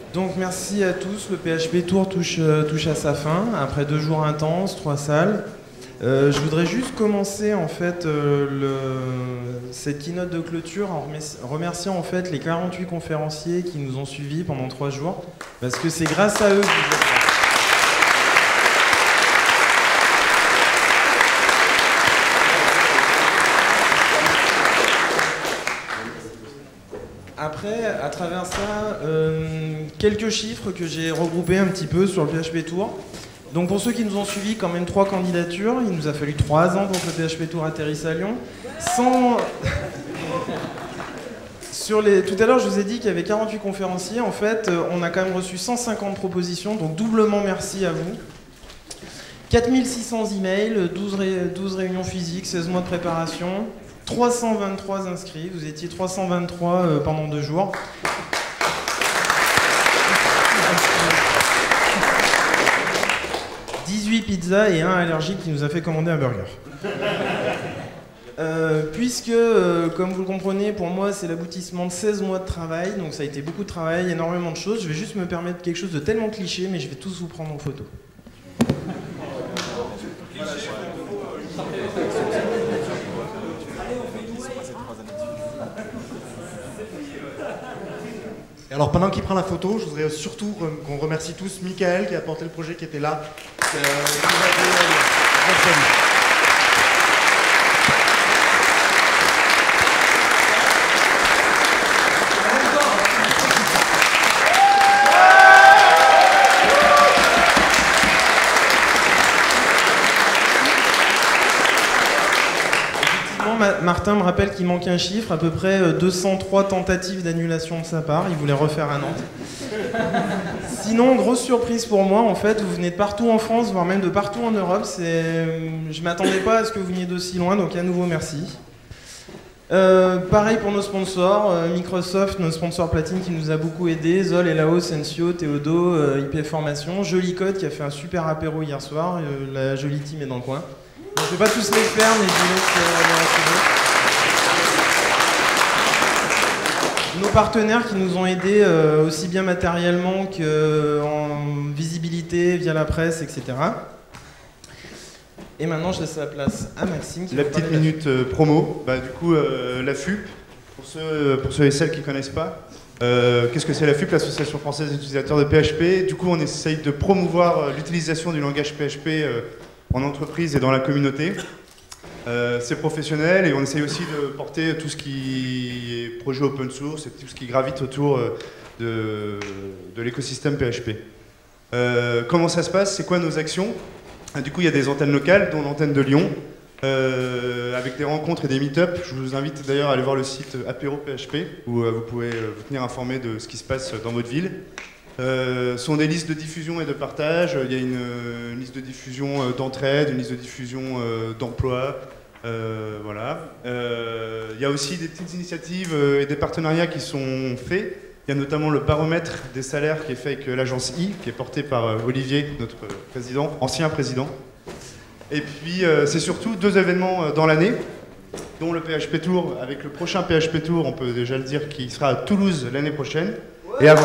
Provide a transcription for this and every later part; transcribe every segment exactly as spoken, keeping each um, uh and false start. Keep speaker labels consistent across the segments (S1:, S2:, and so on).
S1: Donc merci à tous, le P H P Tour touche, euh, touche à sa fin, après deux jours intenses, trois salles. Euh, je voudrais juste commencer en fait euh, le, cette keynote de clôture en remerciant en fait les quarante-huit conférenciers qui nous ont suivis pendant trois jours, parce que c'est grâce à eux que vous êtes là. Après, à travers ça, euh, quelques chiffres que j'ai regroupés un petit peu sur le P H P Tour. Donc pour ceux qui nous ont suivis, quand même trois candidatures. Il nous a fallu trois ans pour que le P H P Tour atterrisse à Lyon. Sans... sur les... Tout à l'heure, je vous ai dit qu'il y avait quarante-huit conférenciers. En fait, on a quand même reçu cent cinquante propositions, donc doublement merci à vous. quatre mille six cents emails, douze, ré... douze réunions physiques, seize mois de préparation. trois cent vingt-trois inscrits, vous étiez trois cent vingt-trois euh, pendant deux jours. dix-huit pizzas et un allergique qui nous a fait commander un burger. Euh, puisque, euh, comme vous le comprenez, pour moi c'est l'aboutissement de seize mois de travail, donc ça a été beaucoup de travail, énormément de choses. Je vais juste me permettre quelque chose de tellement cliché, mais je vais tous vous prendre en photo.
S2: Et alors pendant qu'il prend la photo, je voudrais surtout qu'on remercie tous Michael qui a porté le projet, qui était là. Euh,
S1: Martin me rappelle qu'il manque un chiffre, à peu près deux cent trois tentatives d'annulation de sa part, il voulait refaire à Nantes. Sinon, grosse surprise pour moi, en fait, vous venez de partout en France, voire même de partout en Europe, je m'attendais pas à ce que vous veniez d'aussi loin, donc à nouveau merci. Euh, pareil pour nos sponsors, euh, Microsoft, nos sponsors platine qui nous a beaucoup aidés, Zol, Elao, Sensio, Théodo, euh, I P Formation, Joli Code qui a fait un super apéro hier soir, euh, la jolie team est dans le coin. Je ne vais pas tous les faire, mais je vous laisse euh, les Nos partenaires qui nous ont aidés euh, aussi bien matériellement qu'en visibilité via la presse, et cetera. Et maintenant, je laisse la place à Maxime. Qui
S3: la petite minute euh, promo. Bah, du coup, euh, la F U P, pour ceux, pour ceux et celles qui ne connaissent pas, euh, qu'est-ce que c'est la F U P, l'Association française des utilisateurs de P H P. Du coup, on essaye de promouvoir euh, l'utilisation du langage P H P euh, en entreprise et dans la communauté. Euh, c'est professionnel et on essaye aussi de porter tout ce qui est projet open source et tout ce qui gravite autour de, de l'écosystème P H P. Euh, comment ça se passe? C'est quoi nos actions? Du coup, il y a des antennes locales, dont l'antenne de Lyon, euh, avec des rencontres et des meet-up. Je vous invite d'ailleurs à aller voir le site Apéro P H P, où euh, vous pouvez euh, vous tenir informé de ce qui se passe dans votre ville. Euh, sont des listes de diffusion et de partage. Il y a une, une liste de diffusion euh, d'entraide, une liste de diffusion euh, d'emploi. Euh, voilà. Euh, il y a aussi des petites initiatives euh, et des partenariats qui sont faits. Il y a notamment le baromètre des salaires qui est fait avec euh, l'agence I, qui est porté par euh, Olivier, notre président, ancien président. Et puis euh, c'est surtout deux événements euh, dans l'année, dont le P H P Tour, avec le prochain P H P Tour, on peut déjà le dire, qui sera à Toulouse l'année prochaine. Et avant.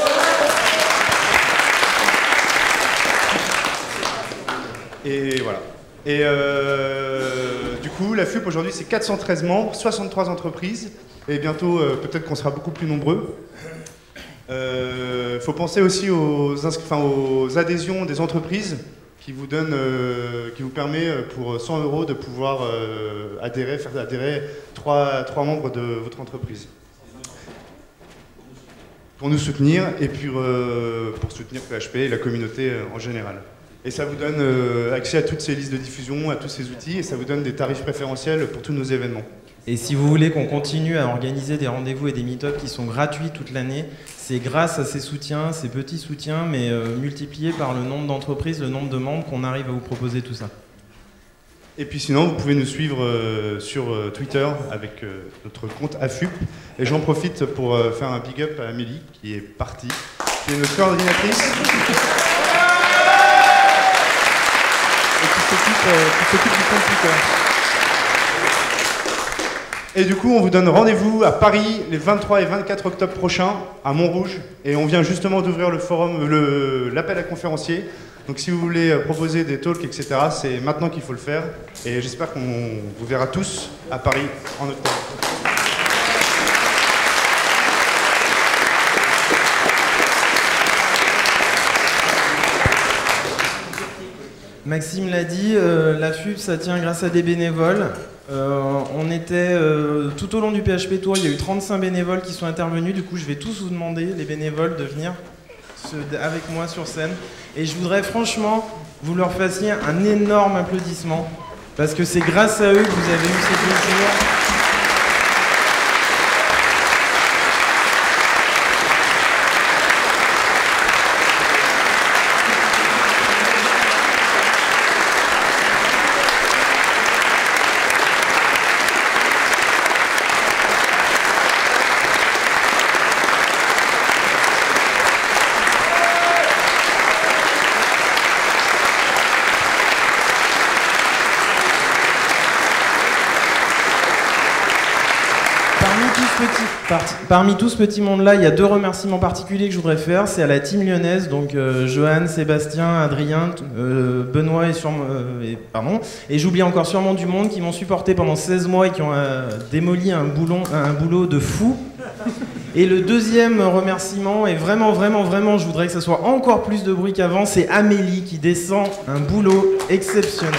S3: Et voilà. Et euh, du coup, la F U P aujourd'hui, c'est quatre cent treize membres, soixante-trois entreprises, et bientôt, euh, peut-être qu'on sera beaucoup plus nombreux. Il euh, faut penser aussi aux, enfin, aux adhésions des entreprises qui vous donnent, euh, qui vous permet pour cent euros de pouvoir euh, adhérer, faire adhérer trois, trois membres de votre entreprise. Pour nous soutenir et puis euh, pour soutenir P H P et la communauté en général. Et ça vous donne euh, accès à toutes ces listes de diffusion, à tous ces outils, et ça vous donne des tarifs préférentiels pour tous nos événements.
S1: Et si vous voulez qu'on continue à organiser des rendez-vous et des meet-ups qui sont gratuits toute l'année, c'est grâce à ces soutiens, ces petits soutiens, mais euh, multipliés par le nombre d'entreprises, le nombre de membres, qu'on arrive à vous proposer tout ça.
S3: Et puis sinon, vous pouvez nous suivre euh, sur euh, Twitter avec euh, notre compte A F U P. Et j'en profite pour euh, faire un big up à Amélie, qui est partie, qui est notre coordinatrice. Et qui s'occupe euh, du compte Twitter. Et du coup, on vous donne rendez-vous à Paris les vingt-trois et vingt-quatre octobre prochains, à Montrouge. Et on vient justement d'ouvrir le forum, le, l'appel à conférenciers. Donc si vous voulez proposer des talks, et cetera, c'est maintenant qu'il faut le faire. Et j'espère qu'on vous verra tous à Paris en octobre.
S1: Maxime l'a dit, euh, la F U P ça tient grâce à des bénévoles. Euh, on était euh, tout au long du P H P Tour, il y a eu trente-cinq bénévoles qui sont intervenus. Du coup, je vais tous vous demander, les bénévoles, de venir se, avec moi sur scène. Et je voudrais franchement que vous leur fassiez un énorme applaudissement parce que c'est grâce à eux que vous avez eu ces deux jours. Parmi tout ce petit monde-là, il y a deux remerciements particuliers que je voudrais faire. C'est à la team lyonnaise, donc euh, Johan, Sébastien, Adrien, euh, Benoît et, sûrement, euh, et, pardon, et j'oublie encore sûrement du monde qui m'ont supporté pendant seize mois et qui ont euh, démoli un, boulon, un boulot de fou. Et le deuxième remerciement, et vraiment, vraiment, vraiment, je voudrais que ça soit encore plus de bruit qu'avant, c'est Amélie qui descend un boulot exceptionnel.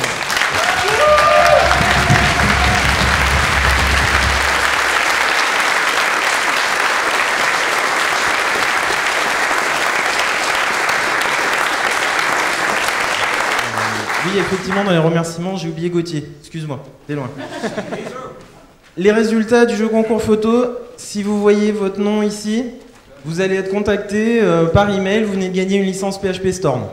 S1: Oui, effectivement, dans les remerciements, j'ai oublié Gauthier. Excuse-moi, t'es loin. Les résultats du jeu concours photo, si vous voyez votre nom ici, vous allez être contacté euh, par email, vous venez de gagner une licence P H P Storm.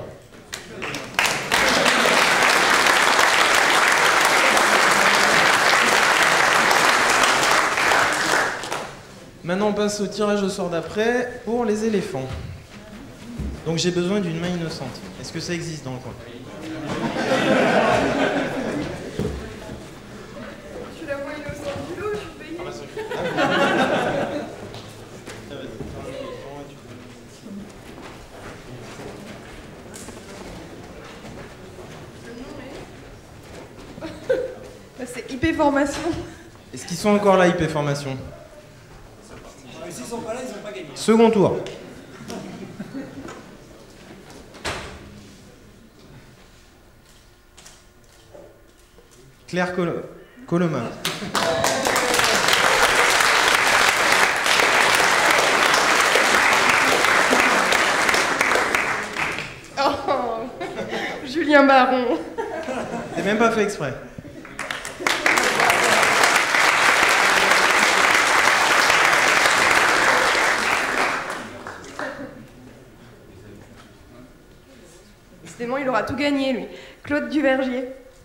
S1: Maintenant, on passe au tirage au sort d'après pour les éléphants. Donc j'ai besoin d'une main innocente. Est-ce que ça existe dans le coin ?
S4: Je suis la moins innocente du lot, je suis payée.
S1: Ah
S4: bah, c'est I P Formation.
S1: Est-ce qu'ils sont encore là, I P Formation ?
S5: S'ils sont pas là, ils n'ont pas gagné.
S1: Second tour. Claire Col Coloma.
S4: Oh, Julien Baron.
S1: C'est même pas fait exprès.
S4: Décidément, il aura tout gagné, lui. Claude Duvergier.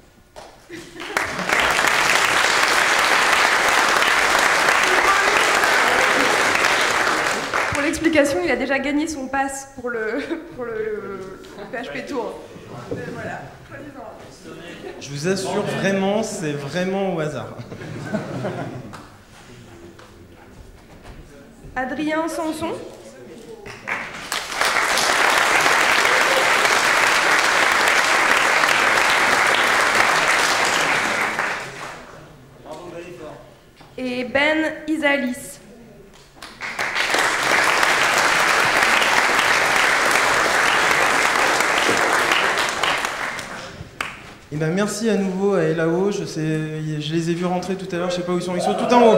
S4: Pour l'explication, il a déjà gagné son pass pour le, pour le, le P H P Tour. Euh, voilà.
S1: Je vous assure, vraiment, c'est vraiment au hasard.
S4: Adrien Sanson. Et Ben Isalis.
S1: Et ben merci à nouveau à Elao, je sais, je les ai vus rentrer tout à l'heure, je sais pas où ils sont, ils sont tout en haut.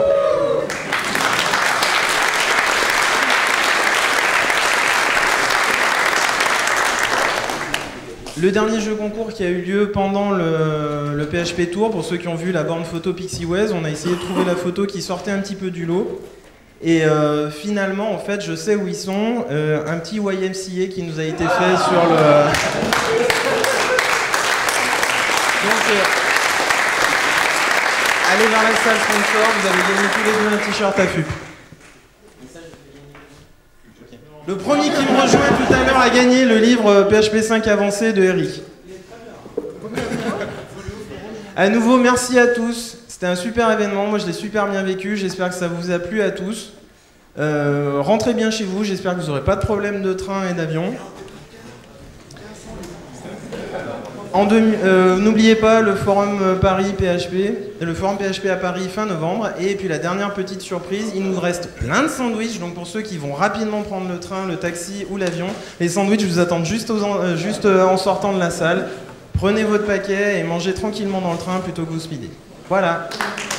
S1: Le dernier jeu concours qui a eu lieu pendant le, le P H P Tour, pour ceux qui ont vu la borne photo PixiWez, on a essayé de trouver la photo qui sortait un petit peu du lot. Et euh, finalement, en fait, je sais où ils sont. Euh, un petit Y M C A qui nous a été fait sur le... Donc, euh, allez vers la salle sponsor, vous avez gagné tous les deux un t-shirt à F U P. Le premier qui me rejoint tout à l'heure a gagné le livre P H P cinq avancé de Eric. À nouveau, merci à tous. C'était un super événement, moi je l'ai super bien vécu, j'espère que ça vous a plu à tous. Euh, rentrez bien chez vous, j'espère que vous n'aurez pas de problème de train et d'avion. Euh, N'oubliez pas le forum Paris P H P, le forum P H P à Paris fin novembre. Et puis la dernière petite surprise, il nous reste plein de sandwichs. Donc pour ceux qui vont rapidement prendre le train, le taxi ou l'avion, les sandwichs vous attendent juste, aux en, euh, juste euh, en sortant de la salle. Prenez votre paquet et mangez tranquillement dans le train plutôt que vous speeder. Voilà.